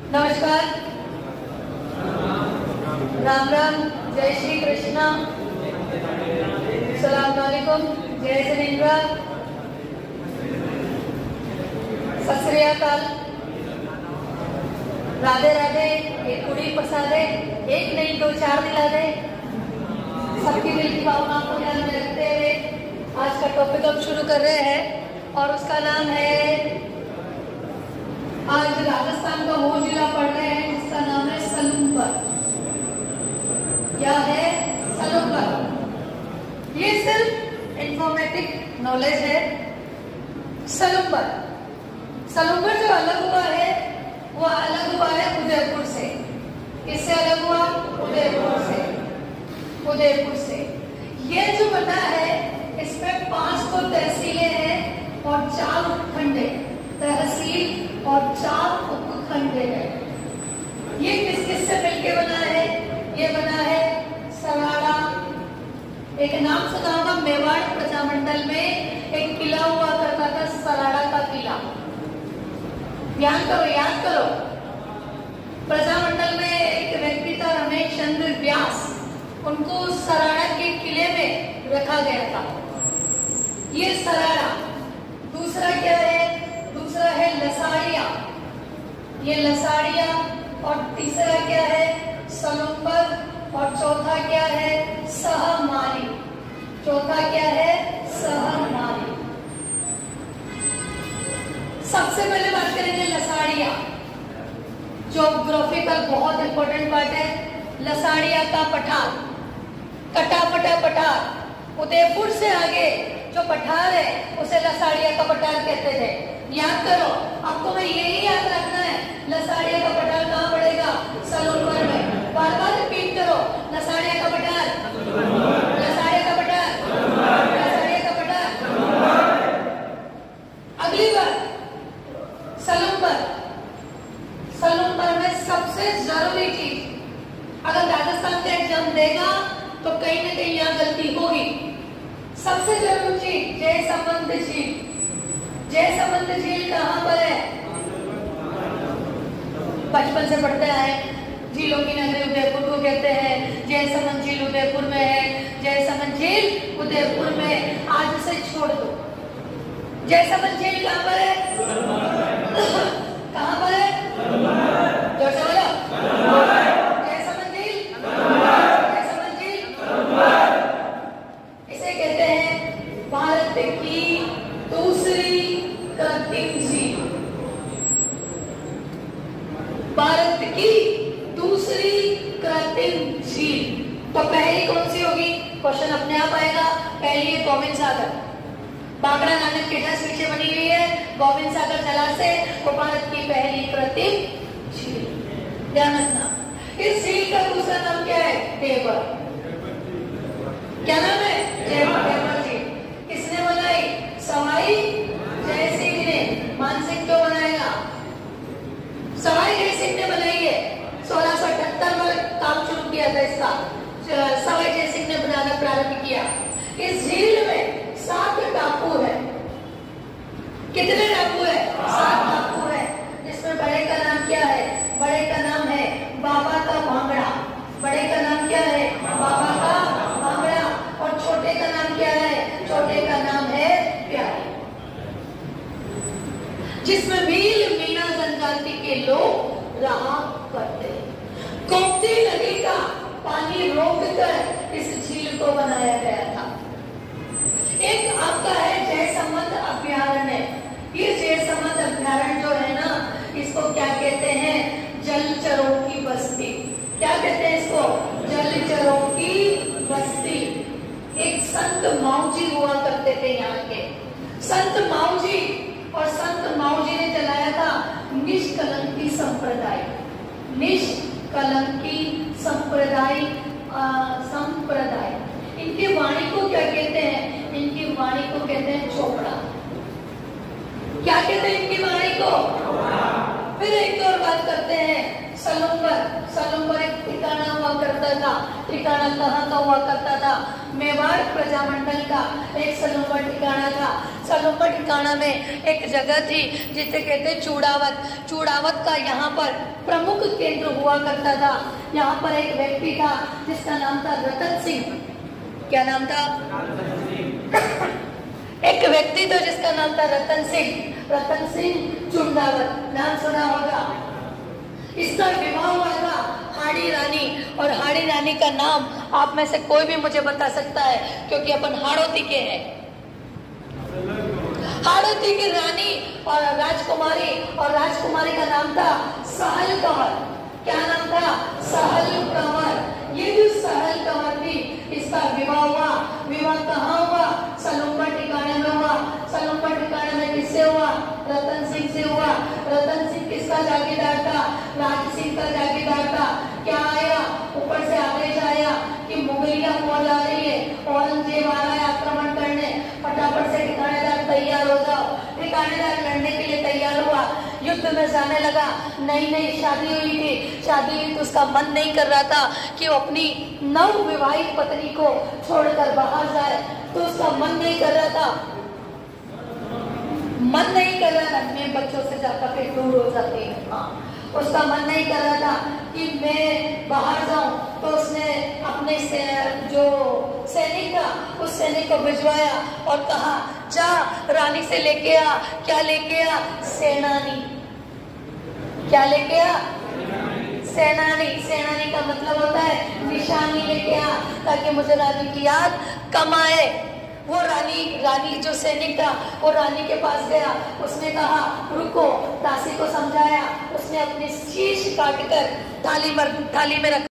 नमस्कार, राम राम, जय श्री कृष्णा, सलाम वालेकुम, जय जिनेंद्र, सत श्री अकाल, राधे राधे। एक कुड़ी पसादे, एक नहीं दो चार दिला दे। सबकी दिल की भावना को ध्यान में रखते हुए आज का टॉपिक हम शुरू कर रहे हैं और उसका नाम है, आज राजस्थान का वो जिला पढ़ रहे हैं जिसका नाम है सलूम्बर। क्या है सलूम्बर? ये सिर्फ इंफॉर्मेटिव नॉलेज है। सलूम्बर जो अलग हुआ है वो अलग हुआ है उदयपुर से। किससे अलग हुआ? उदयपुर से। ये जो बना है इसमें 5 तो तहसीलें हैं और 4 उपखंड है। तहसील और 4 उपखंड है। ये किस किस से मिलके बना है? ये बना है सराड़ा। एक नाम सुना होगा, मेवाड़ प्रजामंडल में एक किला हुआ करता था, सराड़ा का किला। याद करो। प्रजामंडल में एक व्यक्ति था रमेश चंद्र व्यास, उनको सराड़ा के किले में रखा गया था। ये सराड़ा। दूसरा क्या है? दूसरा है लसाड़िया। ये लसाड़िया। और तीसरा क्या है? सलूम्बर। और चौथा क्या है? सहमारी। सहमारी। सबसे पहले बात करेंगे लसाड़िया। ज्योग्राफिकल बहुत इंपॉर्टेंट पार्ट है। लसाड़िया का पठार, कटापटा पठार। उदयपुर से आगे जो पठार है उसे लसाड़िया का पठार कहते थे। याद करो, आपको मैं यही याद रखना है। लसाड़िया का पठार कहाँ पड़ेगा? सलूम्बर में। बार बार रिपीट करो, लसाड़िया का पठार, लसाड़िया का पठार, लसाड़िया का पठार। अगली बार सलूम्बर में सबसे जरूरी चीज, अगर राजस्थान का एग्जाम देगा तो कहीं ना कहीं यहाँ गलती होगी। सबसे जरूरी चीज जयसमंद झील। जयसमंद झील कहाँ पर है? बचपन से पढ़ते आए, झीलों की नगरी उदयपुर को कहते हैं। जयसमंद झील उदयपुर में है। जयसमंद झील उदयपुर में। आज उसे छोड़ दो। जयसमंद झील कहाँ पर है? कहाँ पर है? जोर से बोलो। जयसमंद झील। जयसमंद झील इसे कहते हैं भारत की दूसरी कृत्रिम झील। भारत की दूसरी कृत्रिम झील। तो पहली कौन सी होगी? क्वेश्चन अपने आप आएगा। पहली है गोविंद सागर। बागड़ा नानक के जस्ट पीछे बनी हुई है। गोविंद सागर जलाशय से वो भारत की पहली कृत्रिम झील। ध्यान रखना। इस झील का दूसरा नाम क्या है? देवर। क्या नाम है? देवर झील। किसने बनाई? सवाई जय सिंह ने। मानसिंह क्यों बनाएगा? सवाई जय सिंह ने बनाई है। 1678 में काम शुरू किया था इसका। सवाई जय सिंह ने बनाना प्रारंभ किया। इस झील में 7 टापू है। कितने टापू है? 7 टापू है। जिसमें बड़े का नाम क्या है? बड़े का नाम है बाबा का भांगड़ा। बड़े का नाम क्या है? बाबा का भांगड़ा। और छोटे का नाम क्या है? छोटे का नाम है प्यारी। जिसमें मील मीना जनजाति के लोग रहा करते हैं। गोमती नदी का पानी रोककर इस झील को बनाया गया था। एक आपका है जयसमंद अभ्यारण्य। ये जयसमंद अभ्यारण्य जो है ना, इसको क्या कहते हैं? जलचरों की बस्ती। क्या कहते हैं इसको? जलचरों की बस्ती। एक संत माऊजी हुआ करते थे यहाँ के। संत माऊजी, और संत माऊजी ने चलाया था निष्कलंकी संप्रदाय। निष्कलंकी संप्रदाय। इनकी वाणी को क्या कहते हैं? इनकी वाणी को कहते हैं चोपड़ा। क्या कहते हैं इनकी वाणी को? फिर एक और बात करते हैं सलूम्बर। सलूम्बर एक ठिकाना हुआ करता स्थल का ठिकाना कहाँ का हुआ करता था? मेवाड़ प्रजामंडल का एक सलूम्बर ठिकाना था। सलूम्बर ठिकाना में एक जगह थी जिसे कहते चूड़ावत। चूड़ावत का यहाँ पर प्रमुख केंद्र हुआ करता था। यहाँ पर एक व्यक्ति था जिसका नाम था रतन सिंह। क्या नाम था? एक व्यक्ति तो जिसका नाम था रतन सिंह चुंडावत, नाम सुना होगा। इसका विवाह हुआ था हाड़ी रानी, और हाड़ी रानी का नाम आप में से कोई भी मुझे बता सकता है, क्योंकि अपन हाड़ोती के हैं। हाड़ोती की रानी और राजकुमारी का नाम था सहल कंवर। क्या नाम था? सहल कंवर। ये जो सहल कंवर थी, इसका विवाह हुआ। विवाह कहाँ हुआ? सलूम्बर ठिकाने में हुआ। सलूम्बर ठिकाने में किससे हुआ? रतन सिंह से हुआ। रतन सिंह किसका जागीरदार था? राज सिंह का जागीरदार था। क्या आया? ऊपर से आदेश आया कि मुगलिया फौज आ रही है, औरंगजेब आ रहा है आक्रमण करने, फटाफट से ठिकानेदार तैयार हो जाओ। ठिकानेदार लड़ने के लिए तैयार हुआ, युद्ध में जाने लगा। नई शादी हुई थी, तो उसका मन नहीं कर रहा था कि वो अपनी नव विवाहित पत्नी को छोड़कर बाहर जाए, तो उसका मन नहीं कर रहा था। मैं बच्चों से जाकर फिर दूर हो जाती है। हाँ, उसका मन नहीं कर रहा था कि मैं बाहर जाऊं, तो उसने अपने जो सैनिक था उस सैनिक को भिजवाया और कहा जा रानी से लेके आ। क्या लेके आ? सेनानी। क्या लेके आ? सेनानी का मतलब होता है निशानी लेके आ, ताकि मुझे रानी की याद कम आए। वो रानी जो सैनिक था वो रानी के पास गया। उसने कहा रुको, दासी को समझाया। उसने अपनी शीश काटकर थाली में रखा।